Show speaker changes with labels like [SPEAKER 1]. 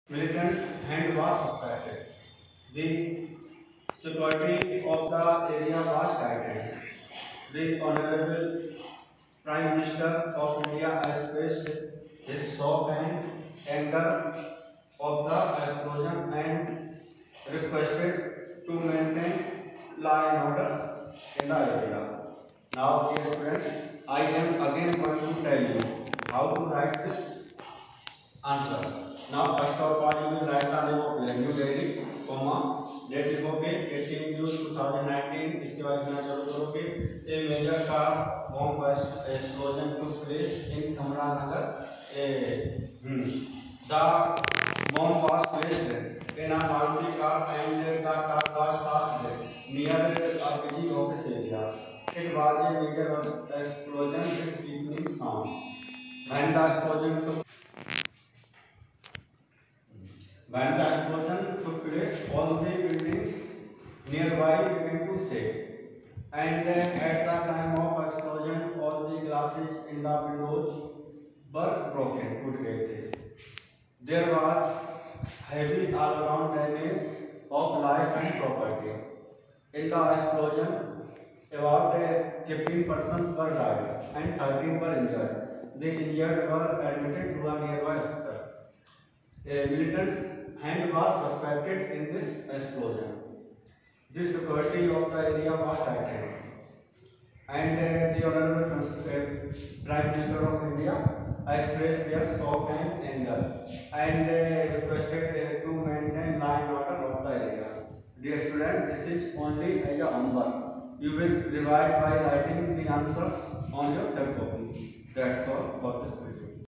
[SPEAKER 1] Militants' hand was suspected. The security of the area was tightened. The Honorable Prime Minister of India expressed his shock and anger of the explosion and requested to maintain law and order in the area. Now, dear students, I am again going to tell you how to write this answer. Now, first of all, you will write the name of your New Delhi, comma, date लिखोगे 18 जून 2019. इसके बाद इतना चालू करोगे. A major car bomb explosion took place in Kamranagar. The bomb was placed in a Maruti car and the car was parked near a busy office area. It was a major explosion with deafening sound. When the explosion took When the explosion took place, all the buildings nearby began to shake. And at the time of explosion, all the glasses in the windows were broken, टूट गए थे. There was heavy all-around damage of life and property. In the explosion, about 15 persons were died and 13 were injured. The injured were admitted to a nearby hospital. A militant's hand was suspected in this explosion. The security of the area was tightened, and the Honorable Prime Minister of India expressed their shock and anger and requested to maintain law and order of the area. Dear student, this is only a homework. You will revise by writing the answers on your third copy. That's all for this.